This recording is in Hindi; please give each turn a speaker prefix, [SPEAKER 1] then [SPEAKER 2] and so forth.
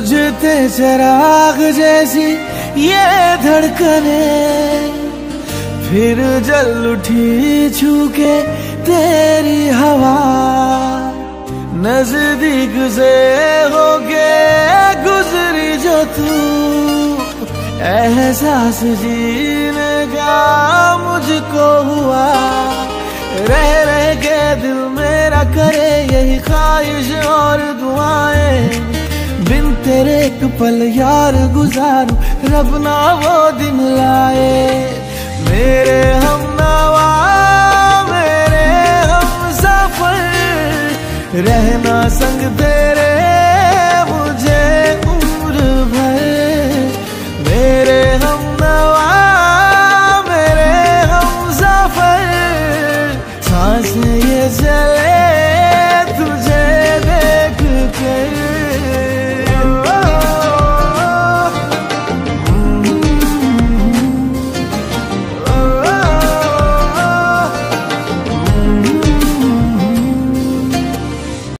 [SPEAKER 1] बुझते चिराग जैसी ये धड़कने, फिर जल उठी छूके तेरी हवा, नजदीक से होके गुजरी जो तू, एहसास जीने का मुझको हुआ। रह रह के दिल मेरा करे यही ख्वाहिश और दुआएं, बिन तेरे एक पल यार गुजारूं, रब ना वो दिन लाए। मेरे हमनवा मेरे हम सफर, रहना संग तेरे